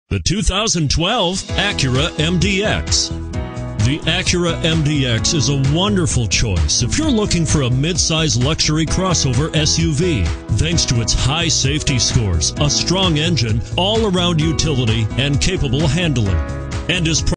The 2012 Acura MDX. The Acura MDX is a wonderful choice if you're looking for a mid-size luxury crossover SUV. Thanks to its high safety scores, a strong engine, all-around utility, and capable handling. And is